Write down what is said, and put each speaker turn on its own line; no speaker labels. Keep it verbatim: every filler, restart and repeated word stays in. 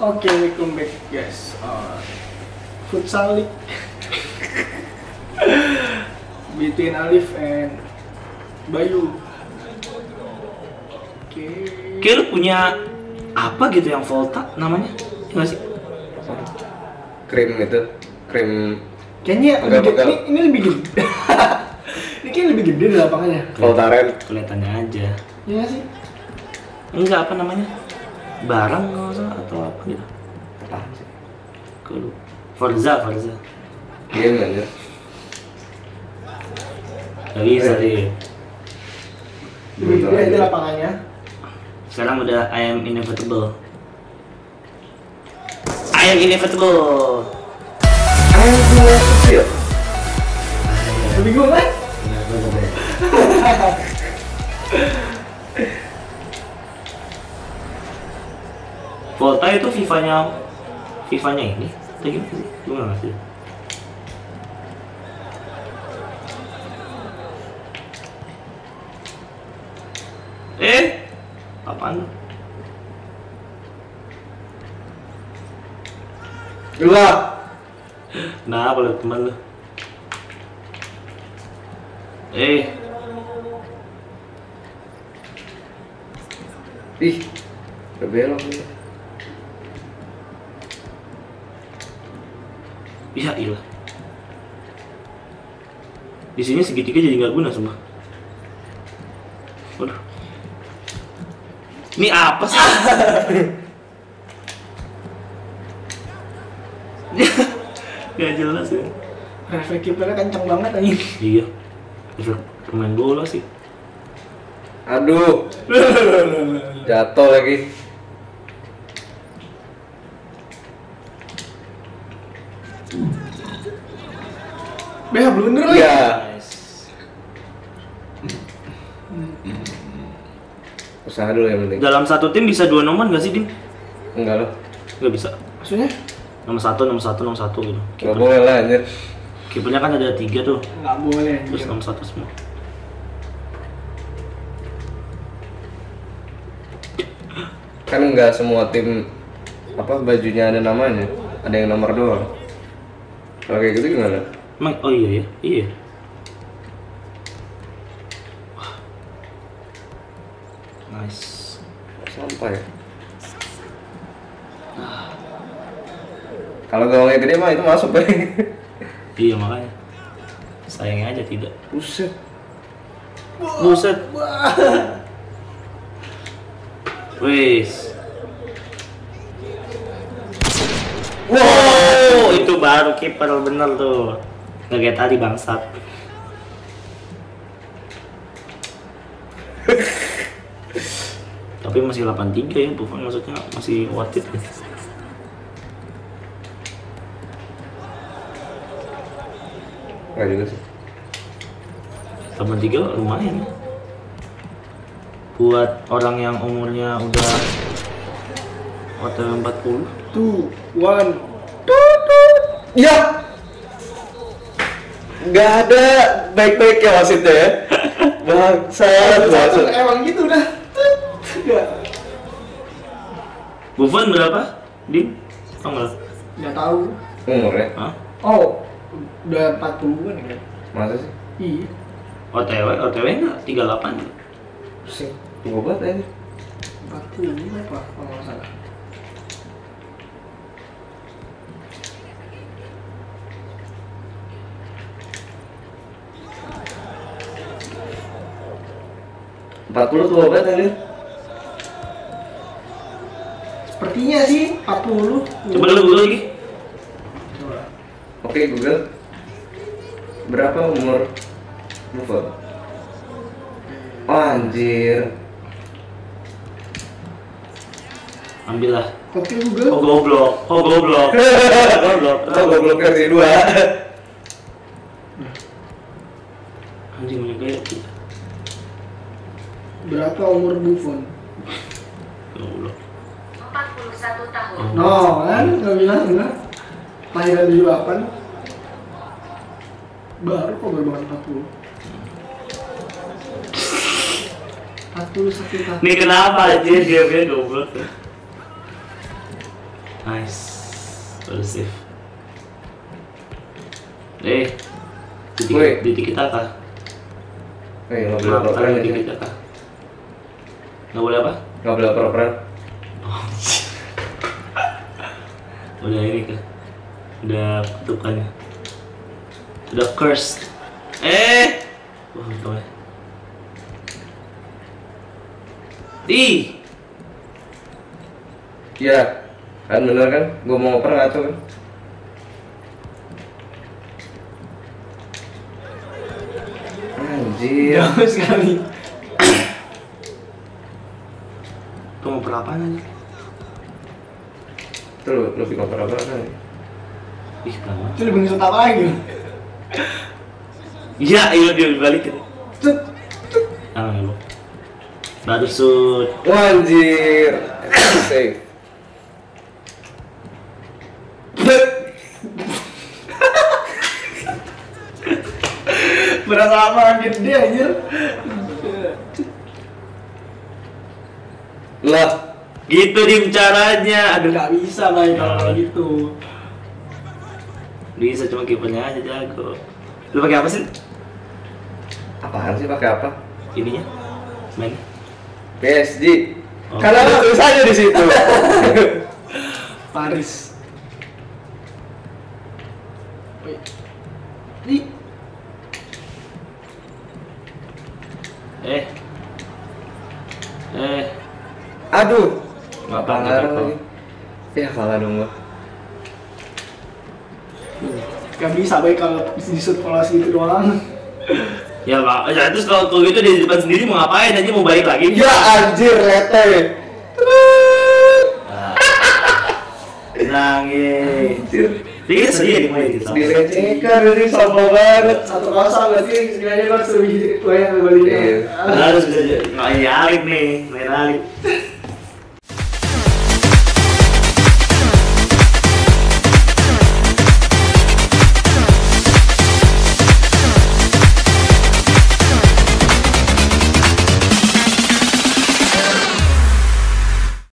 Oke, okay, welcome back guys. Uh, Futsal League between Alif and Bayu. Oke. Okay.
Kayak lu punya apa gitu yang Volta namanya? Ya nggak sih?
Krim itu, krim.
Kayaknya lebih gede, ini, ini lebih gede. Ini kayak lebih gede di lapangannya.
Voltaren.
Kelihatannya aja.
Iya sih.
Enggak, apa namanya? Barang nggak usah atau apa gitu?
Apaan sih?
Kalau Forza, Forza.
Game aja.
Gak bisa sih.
Lebih gede di lapangannya.
Sekarang udah I am inevitable. I am inevitable.
I am inevitable.
Lebih gue kan?
Volta itu FIFA-nya FIFA-nya ini. Kayak gimana sih? Gue nggak ngerti. Eh, apaan?
Gila.
Nah, boleh teman lu. Eh,
ih, udah belok nih.
ya ilah. Di sini segitiga jadi nggak guna semua. Waduh. Ini apa sih? Gak jelas ya.
Refleks kipernya kencang banget anjing.
Iya. Efek pemain bola sih.
Aduh. Jatuh lagi.
Beh, blunder lagi.
Iya. Usaha dulu yang penting.
Dalam satu tim bisa dua nomor nggak sih, Din?
Enggak loh.
Nggak bisa.
Maksudnya?
Nomor satu, nomor satu, nomor satu gitu.
Enggak boleh lah anjir.
Kipernya kan ada tiga tuh.
Nggak boleh anjir.
Terus nomor satu semua.
Kan enggak semua tim apa bajunya ada namanya. Ada yang nomor doang. Kalau kayak gitu gimana?
Emang, oh iya ya, iya. Wah. Nice.
Sampai. Kalau gawangnya gede mah itu masuk deh.
Iya makanya. Sayangnya aja tidak.
Buset.
Buset. Wis. Wow, itu baru kiper bener tuh. Nggak kayak tadi bangsat. Tapi masih delapan tiga ya, Buffon maksudnya masih worth it ya.
Enggak juga sih.
delapan tiga lumayan ya. Buat orang yang umurnya udah O T W empat puluh.
Two, one.
Ya. Nggak ada baik-baiknya wasitnya ya. Bangsat, bangsat.
Emang gitu dah. Enggak.
Buffon berapa? Din? Tau nggak?
Nggak tahu.
Umurnya?
Hah?
Oh, udah empat puluhan ya?
Masa sih?
Iya.
O T W, O T W nggak? tiga puluh delapan.
Pusing. Tua banget aja.
empat puluh apa kalau nggak salah.
empat puluh tua banget aja.
Sepertinya sih empat puluh.
Coba dulu Google lagi.
Coba.
Oke Google. Berapa umur Buffon? Oh, anjir.
Ambil lah.
Oke Google.
Oh goblok, oh goblok, goblok.
Oh, goblok versi dua.
Anjing punya kayak
Berapa umur Buffon?
goblok.
empat puluh satu tahun.
No, kan? Nggak bilang enggak. Lahiran tujuh puluh delapan. Baru kok baru banget empat puluh. empat puluh satu tahun.
Nih kenapa aja dia dia goblok. Nice. Baru save. Eh.
Woi.
Di tiki taka.
Eh, nggak boleh
Kenapa
properan
di
aja.
tiki taka? Nggak boleh apa?
Nggak boleh properan.
Udah ini kan. Udah kutukannya. Udah cursed. Eh. Wah, untung ya. Ih.
Iya, kan bener kan? Gue mau ngoper nggak tuh kan? Anjir.
Jauh sekali.
Tuh mau berapaan aja?
Tuh lu lebih ngoper apa kan?
Ih, lama.
Itu lebih ngesut apa lagi?
Iya, iya dia balikin.
Cet.
Ah, lu. Baru shoot.
Wah, anjir. Safe.
Berasa apa gede anjir.
Lah,
Gitu dim caranya. Aduh,
Gak bisa baik kalau kayak gitu.
bisa cuma kipernya aja jago. Lu pakai apa sih?
apaan sih pakai apa?
Ininya? Main.
P S G.
Oh.
Karena ada tulisannya di situ.
Paris. Wih. Ih.
Eh. Eh.
Aduh.
Nggak
Kalah
pakai triple.
lagi. Ya kalah dong gua.
Gak bisa baik kalau disut pola segitu doang.
Ya pak, ya terus kalau kalau gitu di depan sendiri mau ngapain aja mau balik lagi?
Ya anjir lete.
Nangis. Jadi kita sedih ya dimulai gitu.
Dilecehkan ini sama banget.
Satu kosong berarti sekiranya harus lebih banyak lebih
Iya.
Harus bisa jadi. Nggak nyalip nih, main alip.